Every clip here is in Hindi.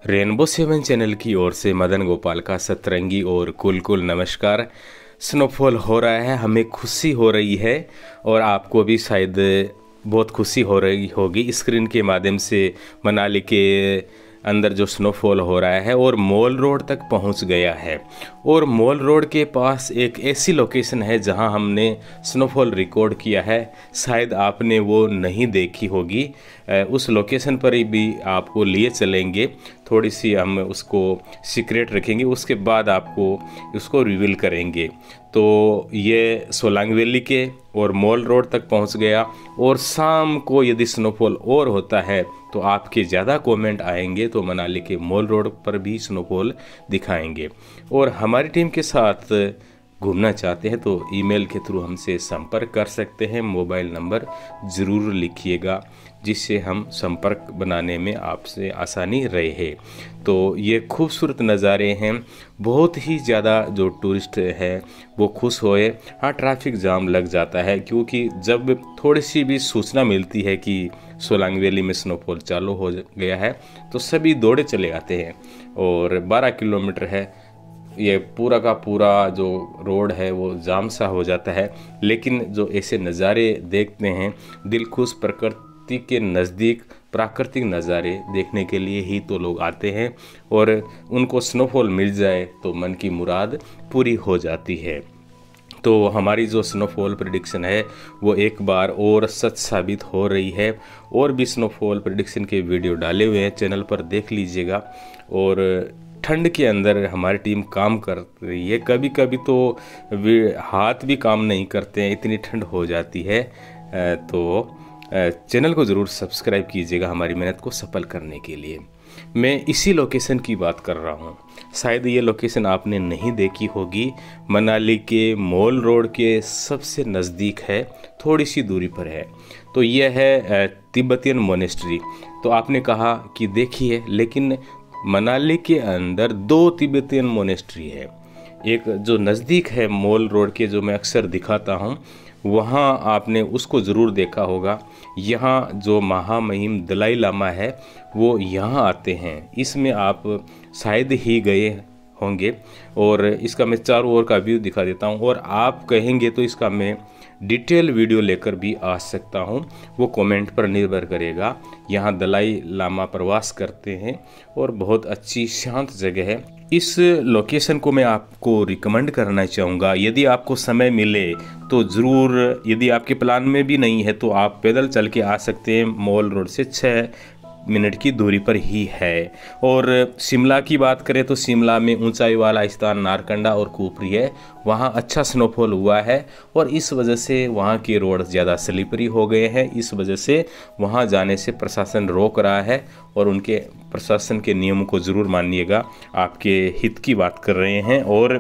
रेनबो 7 चैनल की ओर से मदन गोपाल का सतरंगी और कुल नमस्कार। स्नोफॉल हो रहा है, हमें खुशी हो रही है और आपको भी शायद बहुत खुशी हो रही होगी। स्क्रीन के माध्यम से मनाली के अंदर जो स्नोफॉल हो रहा है और मॉल रोड तक पहुंच गया है। और मॉल रोड के पास एक ऐसी लोकेशन है जहां हमने स्नोफॉल रिकॉर्ड किया है, शायद आपने वो नहीं देखी होगी। उस लोकेशन पर ही भी आपको लिए चलेंगे, थोड़ी सी हम उसको सीक्रेट रखेंगे, उसके बाद आपको उसको रिवील करेंगे। तो ये सोलांग वैली के और मॉल रोड तक पहुंच गया। और शाम को यदि स्नोफॉल और होता है तो आपके ज़्यादा कमेंट आएंगे तो मनाली के मॉल रोड पर भी स्नोफॉल दिखाएंगे। और हमारी टीम के साथ घूमना चाहते हैं तो ईमेल के थ्रू हमसे संपर्क कर सकते हैं। मोबाइल नंबर ज़रूर लिखिएगा जिससे हम संपर्क बनाने में आपसे आसानी रहे। तो ये खूबसूरत नज़ारे हैं, बहुत ही ज़्यादा जो टूरिस्ट है वो खुश होए। हाँ, ट्रैफिक जाम लग जाता है क्योंकि जब थोड़ी सी भी सूचना मिलती है कि सोलांग वैली में स्नोफॉल चालू हो गया है तो सभी दौड़े चले आते हैं। और 12 किलोमीटर है, ये पूरा का पूरा जो रोड है वो जाम सा हो जाता है। लेकिन जो ऐसे नज़ारे देखते हैं, दिल खुश, प्रकृति के नज़दीक प्राकृतिक नज़ारे देखने के लिए ही तो लोग आते हैं। और उनको स्नोफॉल मिल जाए तो मन की मुराद पूरी हो जाती है। तो हमारी जो स्नोफॉल प्रेडिक्शन है वो एक बार और सच साबित हो रही है। और भी स्नोफॉल प्रेडिक्शन के वीडियो डाले हुए हैं, चैनल पर देख लीजिएगा। और ठंड के अंदर हमारी टीम काम कर रही है, कभी कभी तो हाथ भी काम नहीं करते हैं, इतनी ठंड हो जाती है। तो चैनल को ज़रूर सब्सक्राइब कीजिएगा हमारी मेहनत को सफल करने के लिए। मैं इसी लोकेशन की बात कर रहा हूँ, शायद ये लोकेशन आपने नहीं देखी होगी। मनाली के मॉल रोड के सबसे नज़दीक है, थोड़ी सी दूरी पर है। तो यह है तिब्बतियन मोनेस्ट्री। तो आपने कहा कि देखिए, लेकिन मनाली के अंदर 2 तिब्बतियन मोनेस्ट्री है। एक जो नज़दीक है मॉल रोड के, जो मैं अक्सर दिखाता हूँ, वहाँ आपने उसको ज़रूर देखा होगा। यहाँ जो महामहिम दलाई लामा है वो यहाँ आते हैं, इसमें आप शायद ही गए होंगे। और इसका मैं चारों ओर का व्यू दिखा देता हूँ, और आप कहेंगे तो इसका मैं डिटेल वीडियो लेकर भी आ सकता हूँ, वो कमेंट पर निर्भर करेगा। यहाँ दलाई लामा प्रवास करते हैं और बहुत अच्छी शांत जगह है। इस लोकेशन को मैं आपको रिकमेंड करना चाहूँगा, यदि आपको समय मिले तो ज़रूर। यदि आपके प्लान में भी नहीं है तो आप पैदल चल के आ सकते हैं, मॉल रोड से 6 मिनट की दूरी पर ही है। और शिमला की बात करें तो शिमला में ऊंचाई वाला स्थान नारकंडा और कुफरी है, वहाँ अच्छा स्नोफॉल हुआ है। और इस वजह से वहाँ के रोड ज़्यादा स्लिपरी हो गए हैं, इस वजह से वहाँ जाने से प्रशासन रोक रहा है। और उनके प्रशासन के नियमों को ज़रूर मानिएगा, आपके हित की बात कर रहे हैं।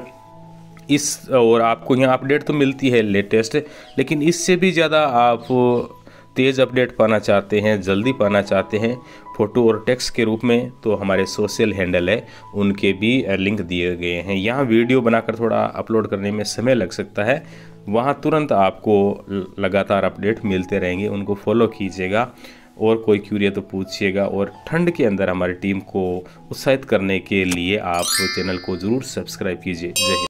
और आपको यहाँ अपडेट तो मिलती है लेटेस्ट, लेकिन इससे भी ज़्यादा आप तेज़ अपडेट पाना चाहते हैं, जल्दी पाना चाहते हैं फ़ोटो और टेक्स्ट के रूप में, तो हमारे सोशल हैंडल है, उनके भी लिंक दिए गए हैं। यहाँ वीडियो बनाकर थोड़ा अपलोड करने में समय लग सकता है, वहाँ तुरंत आपको लगातार अपडेट मिलते रहेंगे, उनको फॉलो कीजिएगा। और कोई क्यूरी तो पूछिएगा। और ठंड के अंदर हमारी टीम को उत्साहित करने के लिए आप चैनल को ज़रूर सब्सक्राइब कीजिए। जय हिंद।